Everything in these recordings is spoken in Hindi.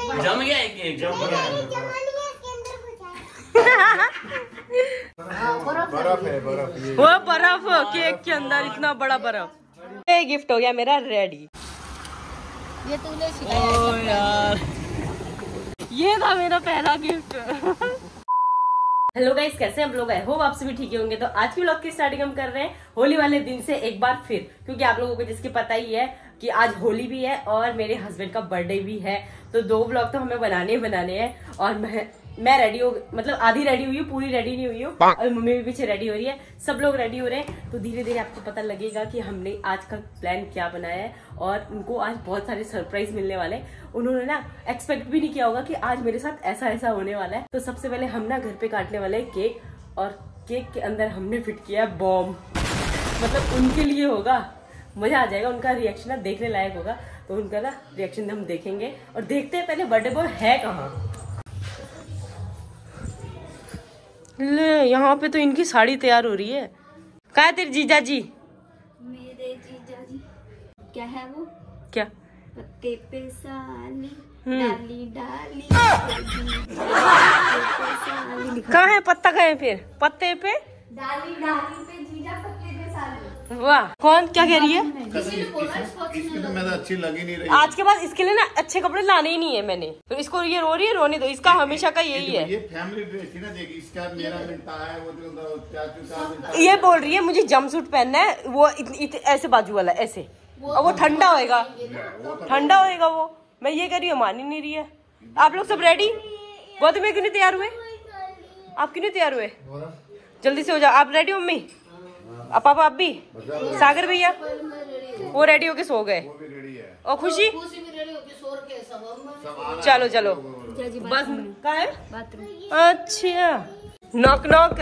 जम गया एक जम गया। बर्फ है, बर्फ। वो बर्फ केक के अंदर, इतना बड़ा बर्फ। ये गिफ्ट हो गया मेरा रेडी। ये तूने सिखाया यार, ये था मेरा पहला गिफ्ट। हेलो गाइस, कैसे हम लोग? होप आप सभी ठीक होंगे। तो आज की व्लॉग की स्टार्टिंग हम कर रहे हैं होली वाले दिन से एक बार फिर, क्योंकि आप लोगों को जिसकी पता ही है कि आज होली भी है और मेरे हस्बैंड का बर्थडे भी है। तो दो व्लॉग तो हमें बनाने हैं। और मैं रेडी हो, मतलब आधी रेडी हुई हूँ, पूरी रेडी नहीं हुई हूँ। और मम्मी भी पीछे रेडी हो रही है, सब लोग रेडी हो रहे हैं। तो धीरे धीरे आपको पता लगेगा कि हमने आज का प्लान क्या बनाया है। और उनको आज बहुत सारे सरप्राइज मिलने वाले हैं। उन्होंने ना एक्सपेक्ट भी नहीं किया होगा कि आज मेरे साथ ऐसा ऐसा होने वाला है। तो सबसे पहले हम ना घर पे काटने वाले हैं केक, और केक के अंदर हमने फिट किया है बॉम्ब। मतलब उनके लिए होगा, मजा आ जाएगा। उनका रिएक्शन ना देखने लायक होगा। तो उनका ना रिएक्शन हम देखेंगे। और देखते हैं पहले बर्थडे बॉय है कहाँ। ले, यहाँ पे तो इनकी साड़ी तैयार हो रही है। कहाँ है तेरे जीजा जी? मेरे जीजा जी क्या है वो? क्या? पत्ते पे साली डाली डाली। कहाँ है पत्ता? कहाँ है फिर पत्ते पे डाली डाली पे जीजा, पत्ते पे साली। वाह, कौन क्या कह रही है? किसी ने बोला इसकी तो मैं अच्छी लगी नहीं रही। आज के बाद इसके लिए ना अच्छे कपड़े लाने ही नहीं है मैंने। तो इसको ये रो रही है, रोने दो। इसका हमेशा का यही है। ये फैमिली ड्रेस थी ना, देखी इसका मेरा मिलता है वो जो ये बोल रही है मुझे जंपसूट पहनना है, वो ऐसे बाजू वाला ऐसे, और वो ठंडा होएगा, ठंडा होएगा वो। मैं ये कह रही हूँ, मान ही नहीं रही है। आप लोग सब रेडी? गौतम में क्यों नहीं तैयार हुए? आप क्यों नहीं तैयार हुए? जल्दी से हो जाओ। आप रेडी? मम्मी पापा आप भी? सागर भैया वो रेडी होके सो गए। और खुशी चलो चलो बस। कहाँ है? अच्छा, नॉक नॉक।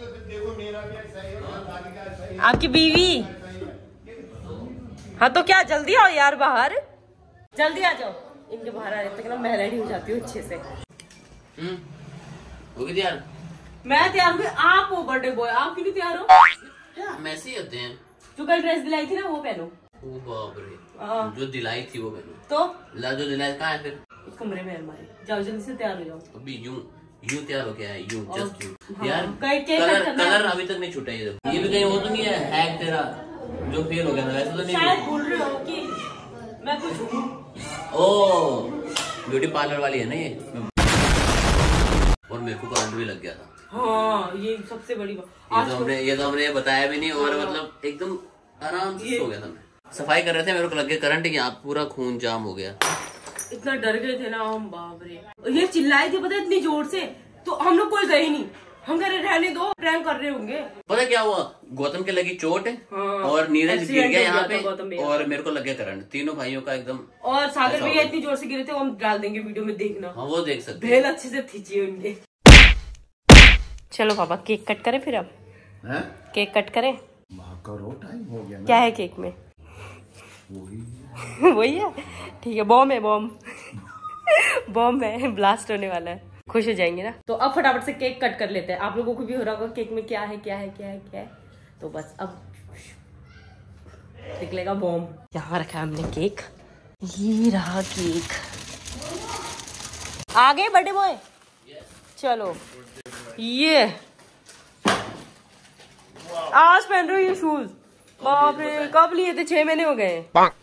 आपकी बीवी? हाँ तो क्या, जल्दी आओ यार बाहर, जल्दी आ जाओ। इनके बाहर आने तक ना मैं रेडी हो जाती हूँ अच्छे से। हो गई तैयार? मैं तैयार हुई, आप हो बर्थडे बॉय, आप क्यों नहीं तैयार हो? मैसे ही होते हैं। जो कल ड्रेस दिलाई थी ना वो पहनो। ओ बाप रे, जो दिलाई थी वो पहनो। तो ला, जो दिलाई कहाँ है फिर? इस कमरे में हमारे। जाओ जल्दी से तैयार हो जाओ। अभी यूं तैयार हो गया है, यूं जस्ट यूं। हाँ, यार कलर अभी तक नहीं छूटा। ये भी कहीं वो तो नहीं है हैक तेरा जो फेल हो गया था? वैसे तो नहीं, शायद भूल रहे हो कि मैं कुछ हूँ। ओ ब्यूटी पार्लर वाली है ना ये। और मेरे को करंट भी लग गया था। हाँ, ये सबसे बड़ी बात। ये तो हमने बताया भी नहीं। और मतलब एकदम आराम से हो गया था। मैं सफाई कर रहे थे, मेरे को लग गया करंट, यहाँ पूरा खून जाम हो गया। इतना डर गए थे ना हम, बाप रे। ये चिल्लाए थे पता है इतनी जोर से, तो हम लोग कोई गए नहीं। हम कह रहे रहने दो, प्रैंक कर रहे होंगे। पता क्या हुआ? गौतम के लगी चोट है। हाँ, और नीरज गिर गया यहाँ पे, और मेरे को लग गया करंट। तीनों भाइयों का एकदम। और सागर भैया इतनी जोर से गिरे थे, वो हम डाल देंगे वीडियो में, देखना। हाँ वो देख सकते। भेल अच्छे से खींचिए उनके। चलो पापा केक कट करें फिर। अब केक कट करें? करो, टाइम हो गया। क्या है केक में? वही है, ठीक है। बॉम्ब है, बॉम्ब बॉम्ब है, ब्लास्ट होने वाला है। खुश हो जाएंगे ना। तो अब फटाफट से केक कट कर लेते हैं। आप लोगों को भी हो रहा होगा केक में क्या है क्या है क्या है क्या है। तो बस अब निकलेगा बॉम्ब। यहाँ रखा है हमने केक, ये रहा केक। आ गए बर्थडे बॉय? चलो, ये आज पहन रहे हो ये शूज? बाप रे, कब लिए थे? 6 महीने हो गए।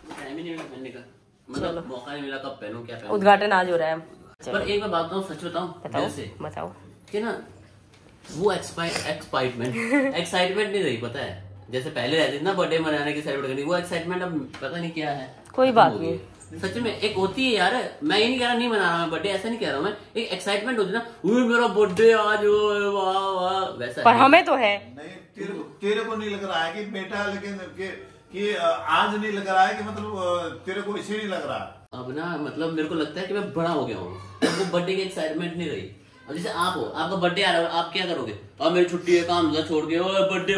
मतलब मौका नहीं मिला, कब पहनूं क्या पहनूं। उद्घाटन आज हो रहा है। पर एक बार बात बताऊं, सच बताऊं, बताओ कि ना वो एक्साइटमेंट नहीं रही, पता है। जैसे पहले रहती थी ना बर्थडे मनाने की, सेलिब्रेट करनी, वो एक्साइटमेंट अब पता नहीं क्या है। कोई बात नहीं, सच में एक होती है यार। मैं ये नहीं कह रहा नहीं मना रहा मैं बर्थडे, ऐसा नहीं कह रहा हूँ मैं। एक एक्साइटमेंट होती है ना, मेरा बर्थडे आज, वाह वाह, वैसा। पर हमें तो है नहीं। तेरे को नहीं लग रहा है कि बेटा, लेकिन कि आज नहीं लग रहा है कि मतलब तेरे को इसे नहीं लग रहा। अब ना मतलब मेरे को लगता है कि मैं बड़ा हो गया हूँ। वो बर्थडे की एक्साइटमेंट नहीं रही। अब जैसे आप हो, आपका बर्थडे आ रहा है, आप क्या करोगे? अब मेरी छुट्टी है, काम धंधा छोड़ के बर्थडे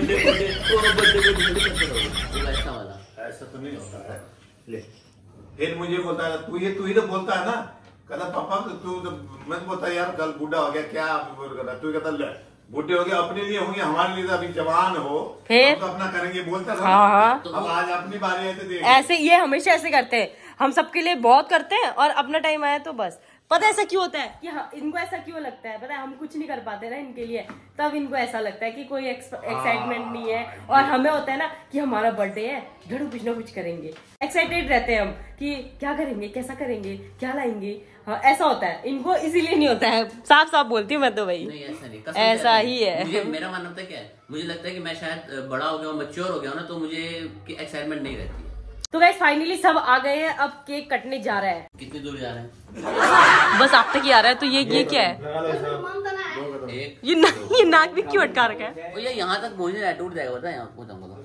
ऐसा वाला। ऐसा तो नहीं होता है। ले फिर मुझे बोलता है, तू ही तो बोलता है ना, कहता पापा तू तो, मैं बोलता यार कल बूढ़ा हो गया क्या तू कहता बूढ़े हो गए, अपने लिए होंगे, हमारे लिए तो अभी जवान हो, फिर तो अपना करेंगे, बोलता था। हाँ। अब आज अपनी बारी है तो देख। ऐसे ये हमेशा ऐसे करते हैं, हम सबके लिए बहुत करते हैं और अपना टाइम आया तो बस। पता है ऐसा क्यों होता है कि इनको ऐसा क्यों लगता है, पता है हम कुछ नहीं कर पाते ना इनके लिए, तब इनको ऐसा लगता है कि कोई एक्साइटमेंट नहीं है। और हमें होता है ना कि हमारा बर्थडे है, घड़ू कुछ ना कुछ करेंगे, एक्साइटेड रहते हैं हम कि क्या करेंगे, कैसा करेंगे, क्या लाएंगे। हाँ ऐसा होता है, इनको इसीलिए नहीं होता है। साफ साफ बोलती हूँ मैं तो भाई। नहीं ऐसा नहीं, ऐसा ही है। मेरा मानना पता क्या है, मुझे लगता है कि मैं शायद बड़ा हो गया हूँ, मैच्योर हो गया हूँ ना, तो मुझे एक्साइटमेंट नहीं रहती है। तो गाइस फाइनली सब आ गए हैं, अब केक कटने जा रहा है। कितनी दूर जा रहे हैं? बस आप तक ही आ रहा है। तो ये क्या है? एक ये नाक भी क्यों अटका रखा है? ये यहाँ तक पहुँचने टूट जाएगा, पता है यहाँ पहुँचाऊंगा तो।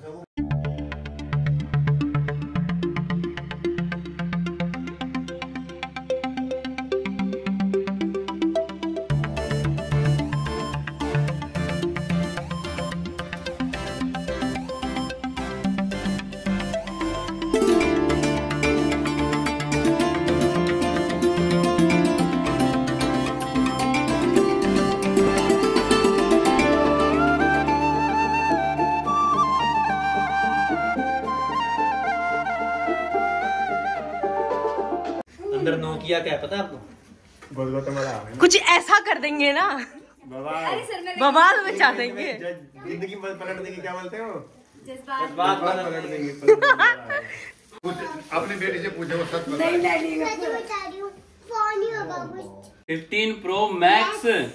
अंदर नोकिया क्या है पता है आपको? कुछ ऐसा कर देंगे ना, बवाल मचा देंगे। जिंदगी पलट देंगे, क्या बोलते हो? बात पलट देंगे। अपनी बेटी से पूछो, वो सच बता। 15 Pro Max।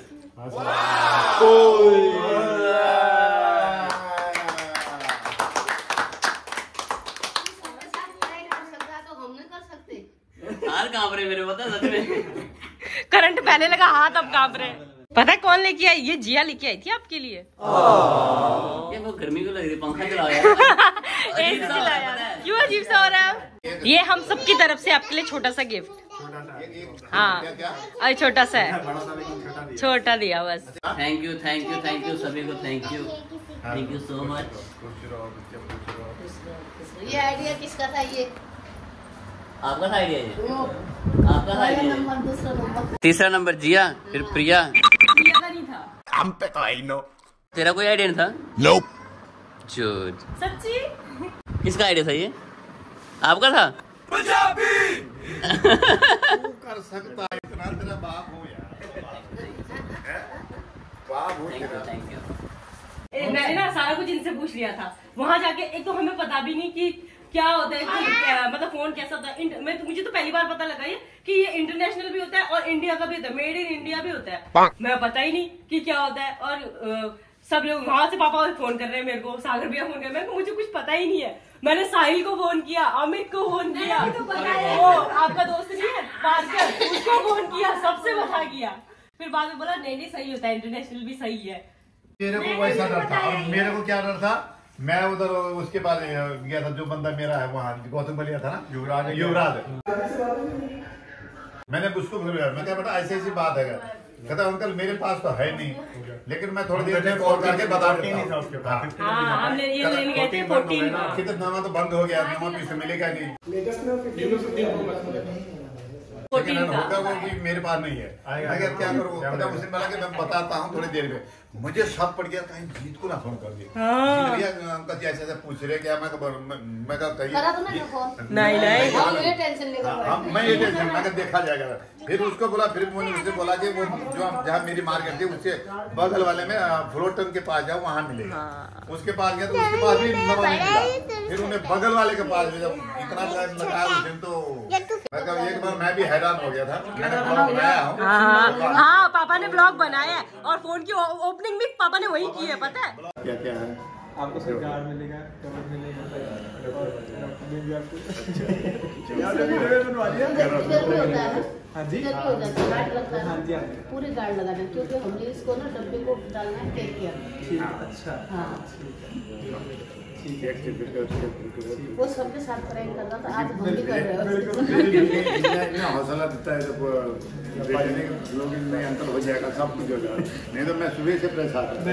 हाथ कांप रहे मेरे, पता सच में। करंट पहले लगा, हाथ अब कांप रहे। पता है कौन लेके आई? ये जिया लेके आई थी आपके लिए। ये वो गर्मी को लग रही, पंखा चलाया। एसी चलाया। क्यों अजीब सा हो रहा है? ये हम सब की तरफ से आपके लिए छोटा सा गिफ्ट। हाँ अरे छोटा सा है, छोटा दिया बस। थैंक यू सभी को, थैंक यू सो मच। ये आइडिया किसका था? ये आपका था आइडिया? आपका था आइडिया? तीसरा नंबर जिया, फिर प्रिया। प्रिया का नहीं था। हम पे तो आई नो। तेरा कोई आइडिया नहीं था? Nope. झूठ। सच्ची? किसका आइडिया था ये? आपका था? पंजाबी। कर सकता है इतना, तेरा बाप हो यार। बाप हो तेरा। Thank you. मैंने ना सारा कुछ इनसे पूछ लिया था वहां जाके। एक तो हमें पता भी नहीं कि क्या होता है, मतलब फोन कैसा होता है। मुझे तो पहली बार पता लगा ये कि ये इंटरनेशनल भी होता है और इंडिया का भी होता है, मेड इन इंडिया भी होता है। मैं पता ही नहीं कि क्या होता है। और सब लोग वहां से, पापा फोन कर रहे हैं मेरे को, सागर भैया फोन कर रहे हैं, मुझे कुछ पता ही नहीं है। मैंने साहिल को फोन किया, अमित को फोन किया, वो आपका दोस्त नहीं है पार्कर, उसको फोन किया, सबसे बता किया। फिर बाद में बोला नहीं सही होता है, इंटरनेशनल भी सही है। मेरे को वैसा डर था, और मेरे को क्या डर था, मैं उधर उसके पास गया था, जो बंदा मेरा है वहाँ गौतम बलिया था ना, युवराज। मैंने उसको मैं क्या बेटा ऐसी बात है, कहता अंकल मेरे पास तो है नहीं, लेकिन मैं थोड़ी देर में कॉल करके बता देता हूँ। कितना तो बंद हो गया, नवा पीस मिलेगा नहीं, होगा वो भी मेरे पास नहीं है। अगर क्या करूँ, पता उसे बोला कि मैं बताता हूँ थोड़ी देर में। मुझे शक पड़ गया कहीं जीत को ना फोन कर दिया। अंकल जी ऐसे पूछ रहे क्या, मैं कहीं नहीं मैं ये टेंशन मैं देखा जाएगा। फिर उसको बोला, फिर मैंने उससे बोला कि वो जो जहाँ मेरी मार्केट थी उससे बगल वाले में फ्लोटन के पास जाओ, वहाँ मिलेगा। उसके पास गया तो उसके पास भी नंबर नहीं मिला। फिर उन्हें बगल वाले के पास जब इतना टाइम लगाया उस दिन, तो एक बार मैं भी हैरान हो गया था। मैंने ब्लॉग बनाया हूँ। हाँ पापा ने ब्लॉग बनाया है और फोन की ओपनिंग भी पापा ने वही की है। पता है क्या क्या है? आपको सब कार्ड मिलेगा, कवर मिलेगा, हाँ जी पूरे गार्ड लगाना, क्योंकि हमने इसको ना डब्बे को डालना है, पैक किया। अच्छा हाँ वो सबके साथ प्रैंक कर रहा था, आज हम भी कर रहे हैं। हौसला देता है जब लोग नहीं अंकल हो जाएगा, सब कुछ हो जाएगा। नहीं तो मैं सुबह से परेशान हूँ।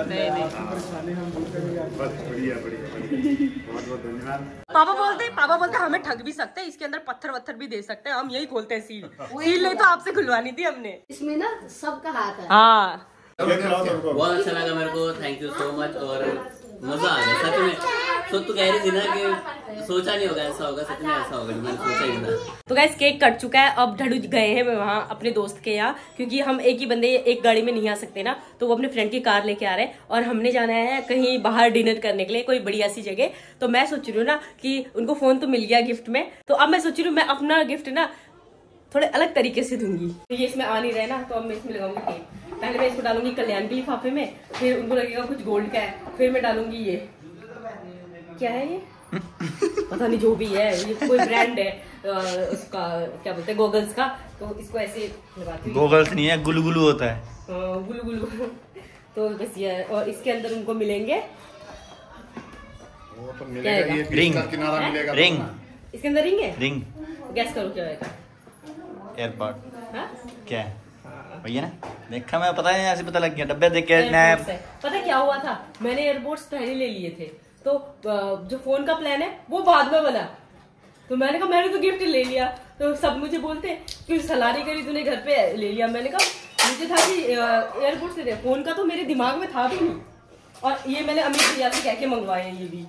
बस बढ़िया बहुत बहुत धन्यवाद। पापा बोलते हमें ठग भी सकते हैं, इसके अंदर पत्थर वत्थर भी दे सकते हैं, हम यही खोलते हैं सील नहीं तो आपसे खुलवानी थी हमने। इसमें ना सबका हाथ है। हाँ बहुत अच्छा लगा मेरे को, थैंक यू सो मच। और मजा आ गया सच में, तो तू कह रही थी ना कि सोचा नहीं होगा ऐसा होगा, सच में ऐसा होगा, मैंने सोचा ही था। तो गाइस केक कट चुका है, अब ढड़ू गए हैं वहाँ अपने दोस्त के यहाँ, क्योंकि हम एक ही बंदे एक गाड़ी में नहीं आ सकते ना, तो वो अपने फ्रेंड की कार लेके आ रहे हैं और हमने जाना है कहीं बाहर डिनर करने के लिए कोई बढ़िया सी जगह। तो मैं सोच रही हूँ ना कि उनको फोन तो मिल गया गिफ्ट में, तो अब मैं सोच रही हूँ मैं अपना गिफ्ट ना थोड़े अलग तरीके से दूंगी। तो ये इसमें आ नहीं रहे ना, तो अब मैं इसमें लगाऊंगी केक। पहले मैं इसको डालूंगी कल्याण के लिफाफे में, फिर उनको लगेगा कुछ गोल्ड का है, फिर मैं डालूंगी ये क्या है ये पता नहीं जो भी है, ये कोई ब्रांड है उसका क्या बोलते हैं गोगल्स का, तो इसको ऐसे लगाती हूँ। गोगल्स नहीं है, गुलगुलू होता है। गुलगुलू तो बस ये है, और इसके अंदर उनको मिलेंगे वो तो मिलेगा, ये रिंग, किनारा मिलेगा, रिंग, इसके अंदर रिंग है। रिंग गैस करो क्या होगा। एयरपोर्ट हाँ? क्या है भैया ना, देखा मैं, पता नहीं ऐसे पता लग गया डब्बे देख के। एयरपोर्ट्स है। पता क्या हुआ था, मैंने एयरपोर्ट्स पहले ले लिए थे, तो जो फोन का प्लान है वो बाद में बना, तो मैंने कहा मैंने तो गिफ्ट ले लिया, तो सब मुझे बोलते कि सलारी करी तूने घर पे ले लिया। मैंने कहा मुझे था कि एयरपोर्ट से फोन का तो मेरे दिमाग में था भी नहीं, और ये मैंने अमित भैया से कह के मंगवाए हैं ये भी।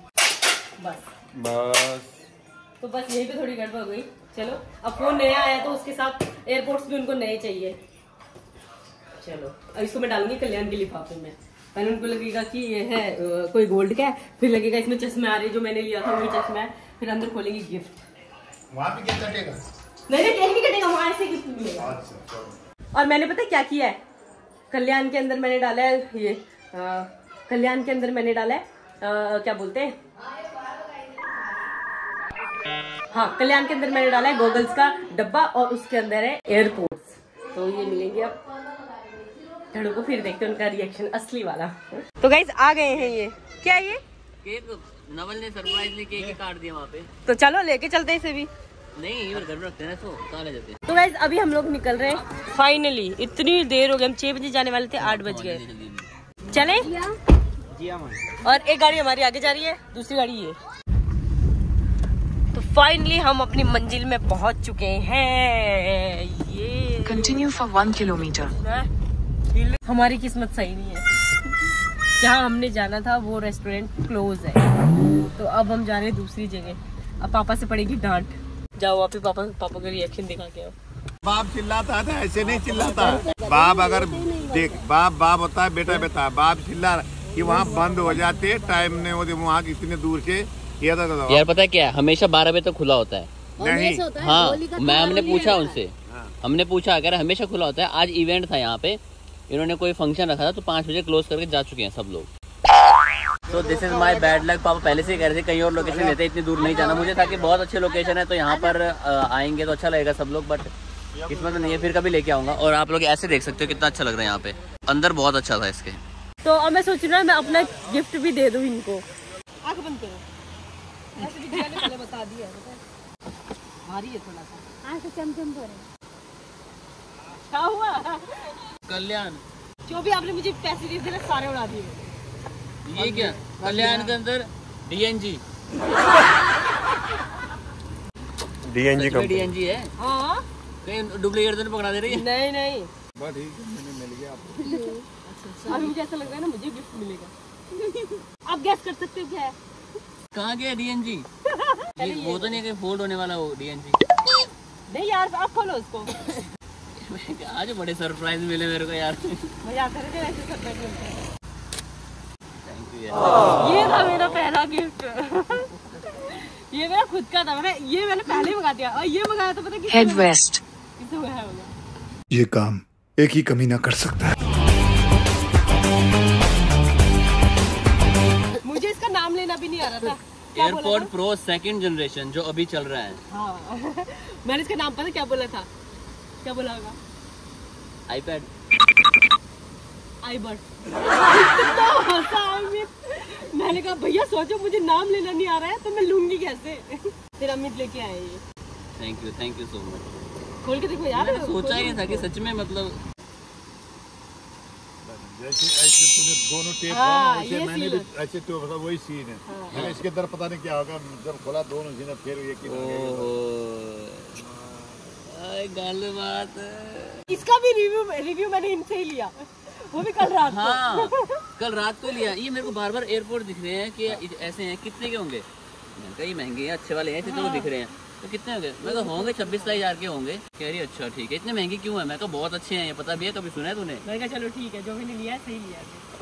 बस तो बस यही पे थोड़ी गड़बड़ हो गई। चलो अब फोन नया आया तो उसके साथ एयरपोर्ट्स भी उनको नए चाहिए। चलो अब इसको मैं डालूंगी कल्याण के लिफाफे में। पहले उनको लगेगा कि ये है कोई गोल्ड का है, फिर लगेगा इसमें चश्मे आ रहे जो मैंने लिया था वही चश्मा है, फिर अंदर खोलेंगे गिफ्ट। वहाँ पे क्या कटेगा? नहीं केक नहीं कटेगा, वहां से गिफ्ट मिलेगा। और मैंने पता क्या किया है, कल्याण के अंदर मैंने डाला है ये कल्याण के अंदर मैंने डाला है क्या बोलते हैं, हाँ कल्याण के अंदर मैंने डाला है गॉगल्स का डब्बा, और उसके अंदर है एयरपोर्ट्स। तो ये मिलेंगे अब धड़ों को, फिर देखते हैं उनका रिएक्शन असली वाला। तो गाइस आ गए हैं, ये क्या है ये केक नवल ने सरप्राइजली केक काट दिया वहाँ पे, तो चलो लेके चलते हैं इसे भी। नहीं घर में रखते हैं तो कहाँ ले जाते हैं। तो गाइस अभी हम लोग निकल रहे हैं फाइनली, इतनी देर हो गई, हम 6 बजे जाने वाले थे, 8 बज गए। चले और एक गाड़ी हमारी आगे जा रही है, दूसरी गाड़ी ये। तो फाइनली हम अपनी मंजिल में पहुंच चुके हैं। ये कंटिन्यू फॉर 1 किलोमीटर। हमारी किस्मत सही नहीं है, जहाँ हमने जाना था वो रेस्टोरेंट क्लोज है, तो अब हम जा रहे हैं दूसरी जगह। अब पापा से पड़ेगी डांट। जाओ आप ही पापा का रिएक्शन दिखा के आओ। बाप चिल्लाता है तो ऐसे नहीं चिल्लाता। बाप अगर देख बाप होता है, बेटा बेटा। बाप चिल्ला कि वहाँ बंद हो जाते, टाइम नहीं होते, वहाँ इतने दूर से यार पता है क्या है, हमेशा 12 बजे तक खुला होता है। नहीं हाँ हमने पूछा उनसे, हमने पूछा अगर हमेशा खुला होता है। आज इवेंट था यहाँ पे, इन्होंने कोई फंक्शन रखा था तो 5 बजे क्लोज करके जा चुके हैं सब लोग। तो this is my bad luck. पापा पहले से ही कह रहे थे कहीं और लोकेशन लेते, इतनी दूर नहीं जाना। मुझे था कि बहुत अच्छे लोकेशन है तो यहाँ पर आएंगे तो अच्छा लगेगा सब लोग, बट किस्मत नहीं है, फिर कभी लेके आऊंगा। और आप लोग ऐसे देख सकते हो कितना अच्छा लग रहा है यहाँ पे, अंदर बहुत अच्छा था इसके। तो अब मैं सोच रहा हूँ मैं अपना गिफ्ट भी दे दूँ इनको। आँख बंद करो, ऐसे भी पहले बता दिया, भारी है थोड़ा सा, आँख चमचम करो। क्या हुआ कल्याण, जो भी आपने मुझे पैसे दिए थे ना सारे उड़ा दिए। ये क्या कल्याण के अंदर डीएनजी डीएनजी है। हाँ कहीं डुप्लीकेट तो नहीं पकड़ा दे रही है? नहीं नहीं, बहुत ठीक है, मैंने मिल गया आपको। अभी मुझे ऐसा लग रहा है ना मुझे गिफ्ट मिलेगा। आप गैस कर सकते हो क्या है? कहाँ गया डीएनजी? वो तो नहीं है फोल्ड होने वाला वो डीएनजी। नहीं यार आप खोलो उसको। आज बड़े सरप्राइज मिले मेरे को यार, मजा आता है ऐसे सरप्राइज मिलते हैं। थैंक यू यार। ये था मेरा पहला गिफ्ट। ये मेरा खुद का था, मैंने पहले ही मंगा दिया, और ये मंगाया तो पता किससे हेड वेस्ट। किससे हुआ है होगा। ये काम एक ही कमीना कर सकता है। मुझे इसका नाम लेना भी नहीं आ रहा था। एयरपोर्ट प्रो 2nd जनरेशन जो अभी चल रहा है। हाँ मैंने इसका नाम पता क्या बोला था, क्या बोला होगा? IPad, iBird. मैंने कहा भैया सोचो मुझे नाम लेना नहीं आ रहा है तो मैं लूंगी कैसे। फिर अमित लेके आए ये। Thank you so much. खोल के देखो यार, मैंने सोचा ही था कि सच में मतलब जैसे ऐसे तूने दोनों टेप हाँ, ऐसे मैंने भी ऐसे तो मतलब वही सीन है। मैंने इसके अंदर पता नहीं क्या होगा, जब खोला दोनों सीन फिर ये की गल बात। इसका भी रिव्यू मैंने इनसे ही लिया। वो भी कल रात हाँ कल रात को लिया। ये मेरे को बार बार एयरपोर्ट दिख रहे हैं कि ऐसे हैं, कितने के होंगे? मैंने कहा ये महंगे हैं, अच्छे वाले हैं, इतने को दिख रहे हैं, तो कितने होंगे? मैं कहा होंगे 26,000 के होंगे। कह रही अच्छा ठीक है, इतने महंगे क्यों है? मैं कहा बहुत अच्छे हैं, ये पता भी है, कभी सुना है तूने? मैं कहा चलो ठीक है, जो मैंने लिया सही लिया।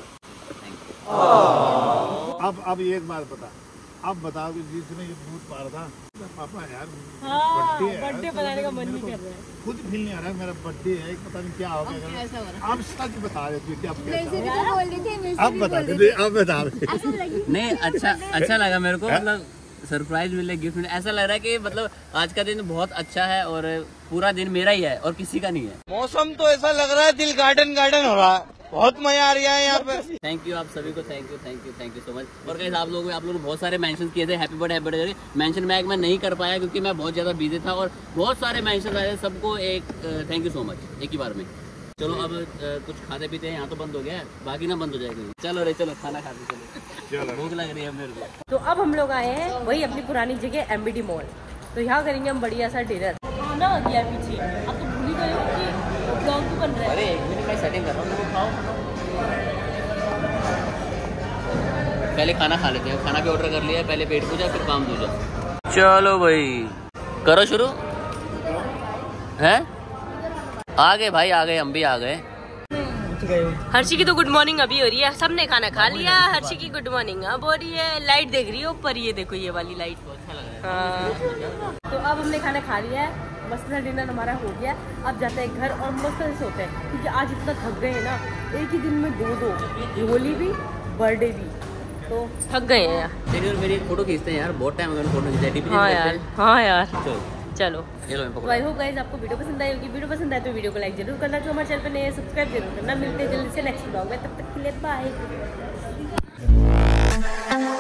अब एक बात बता, अब बताओ कि जिसने ये दूध पा रहा था पापा यार बर्थडे बनाने का मन नहीं कर रहा है, खुद फील नहीं आ रहा मेरा बर्थडे है, पता नहीं क्या हो गया। अब सच बता रहे थे क्या अब बता दे, अब बता रहे नहीं अच्छा लगा मेरे को, मतलब सरप्राइज मिले, गिफ्ट मिले, ऐसा लग रहा है कि मतलब आज का दिन बहुत अच्छा है और पूरा दिन मेरा ही है और किसी का नहीं है। मौसम तो ऐसा लग रहा है दिल गार्डन गार्डन हो रहा है, बहुत मजा आ रहा है यहाँ पे। थैंक यू आप सभी को, थैंक यू सो मच। और गाइस आप लोगों ने बहुत सारे मेंशन किए थे हैप्पी बर्थडे मेंशन मैं नहीं कर पाया क्योंकि मैं बहुत ज़्यादा बिजी था और बहुत सारे मेंशन आए थे, सबको एक थैंक यू सो मच एक ही बार में। चलो अब कुछ खाते पीते हैं, यहाँ तो बंद हो गया है, बाकी ना बंद हो जाएगा। चलो खाना खाते चलो, भूख लग रही है मेरे को। तो अब हम लोग आए हैं वही अपनी पुरानी जगह MBD मॉल, तो यहाँ करेंगे हम बढ़िया सा डिनर। खाना आ गया पीछे, अब तो भूल ही गए हो कि ब्लॉग भी बन रहा है। अरे एक मिनट मैं सेटिंग कर रहा हूँ, तो खाओ। पहले खाना खा लेते हैं, खाना भी ऑर्डर कर लिया, पहले पेट पूजा फिर काम पूजा। चलो भाई करो शुरू है। आ गए भाई, आ गए, हम भी आ गए। हर्षी की तो गुड मॉर्निंग अभी हो रही है, सबने खाना खा लिया, हर्षी की गुड मॉर्निंग अब हो रही है। लाइट देख रही है ऊपर, ये देखो ये वाली लाइट, अच्छा लग रहा है। तो अब हमने खाना खा लिया है, मस्त सा डिनर हमारा हो गया। अब जाते हैं घर और मस्त से सोते हैं क्योंकि आज इतना थक गए हैं ना, एक ही दिन में दो होली भी बर्थडे भी, तो थक गए हैं यार। तेरी और मेरी एक फोटो खींचते हैं यार, बहुत टाइम हो गया फोटो खींचते। हाँ यार चलो। तो आई होप गाइस आपको वीडियो पसंद आई होगी। वीडियो पसंद आए तो वीडियो को लाइक जरूर करना, जो हमारे चैनल पे नए सब्सक्राइब जरूर करना। मिलते हैं जल्दी से नेक्स्ट ब्लॉग में, तब तक के लिए बाय।